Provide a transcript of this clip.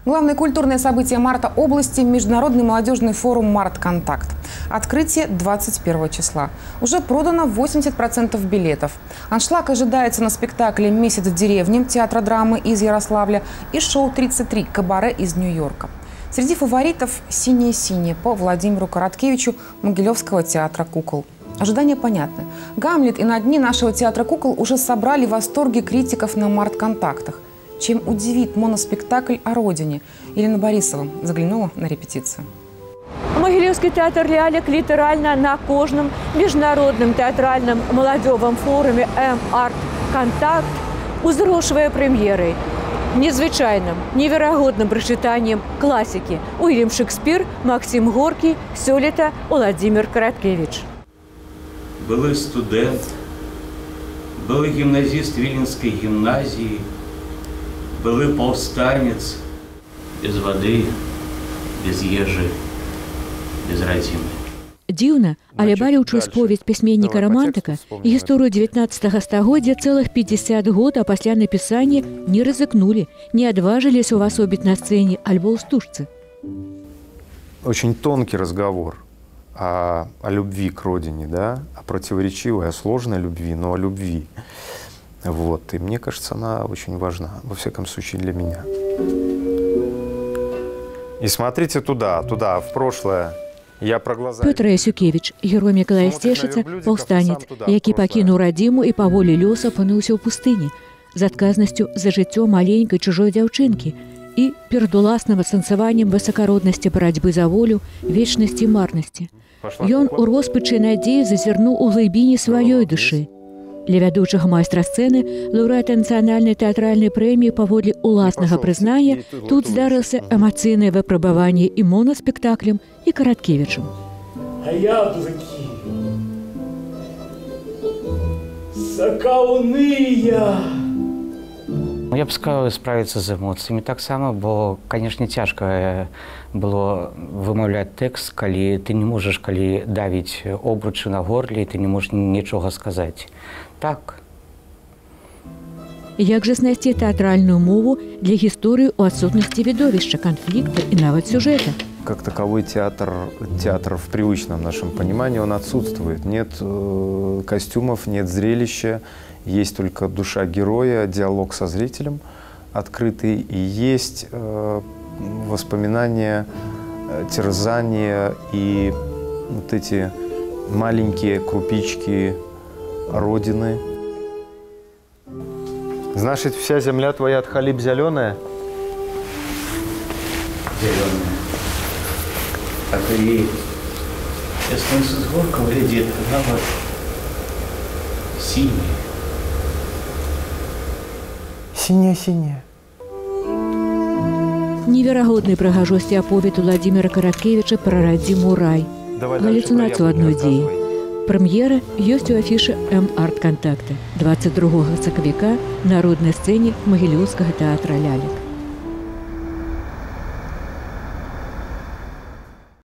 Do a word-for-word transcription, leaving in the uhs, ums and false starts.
Главное культурное событие марта области – Международный молодежный форум «Март-Контакт». Открытие двадцать первого числа. Уже продано восемьдесят процентов билетов. Аншлаг ожидается на спектакле «Месяц в деревне» театра драмы из Ярославля и шоу тридцать три «Кабаре» из Нью-Йорка. Среди фаворитов «Синее-синее» по Владимиру Короткевичу Могилевского театра кукол. Ожидания понятны. «Гамлет» и «На дне» нашего театра кукол уже собрали восторги критиков на «Март-Контактах». Чем удивит моноспектакль о родине? Елена Борисова заглянула на репетицию. Могилевский театр лялек литерально на кожном международном театральном молодевом форуме «Март-Контакт» узрошвае премьерой. Незвычайным, невероятным прочитанием классики Уильям Шекспир, Максим Горький, сёлета Владимир Короткевич. Был студент, был гимназист Виленской гимназии, был повстанец без воды, без ежи, без родины. Дзіўна, але балючую споведь пісьменніка-романтыка і гісторыю дзевятнаццатага стагоддзя цэлых пятьдесят год, а пасля напісання не рызыкнули, не адважились увасобіць на сцэне альбо ў стужцы. Очень тонкий разговор о, о любви к родине, да, о противоречивой, о сложной любви, но о любви. Вот. И мне кажется, она очень важна, во всяком случае, для меня. И смотрите туда, туда, в прошлое. Я про глаза... Петр Ясюкевич, герой Миколая Сцешыца, паўстанец, які пакінуў радзіму і паволі лёса апынуўся ў пустыні, з адказнасцю за жыццё маленькай чужой дзяўчынкі і перад уласным асэнсаваннем высакароднасці барацьбы за волю, вечнасці і марнасці. Ён у роспачы надзеі зазірнуў у глыбіні сваёй душы. Для вядучага майстра сцэны, лаўрэата нацыянальнай тэатральнай прэміі паводле уласнага прызнання, тут здарылася эмацыйнае выпрабаванне і моноспектаклем, і Короткевичем. А яблоки сакаўныя. Я б сказал, справиться з эмоцыямі таксама, бо, конечно, цяжка было вымаўляць тэкст, калі ты не можаш, калі давіць обручы на горле, ты не можаш нічога сказаць. Так. Як жа знайсці тэатральную мову для гісторыі ў адсутнасці відовішча, канфлікта і нават сюжэта? Как таковой театр, театр в привычном нашем понимании, он отсутствует. Нет э, костюмов, нет зрелища, есть только душа героя, диалог со зрителем открытый, и есть э, воспоминания, э, терзания и вот эти маленькие крупички родины. Значит, вся земля твоя от халиб зеленая? Зеленая. Так и если с горка глядит, тогда синий. Синяя-синяя. Неверагоднай прыгажосці аповед Владимира Короткевича пра радзіму рай. Галлюцинацию одной дзеі. Прэм'ера ёсць у афішы «Март-Контакта» двадцать другога сакавіка на народнай сцэне Могилевскага театра лялек.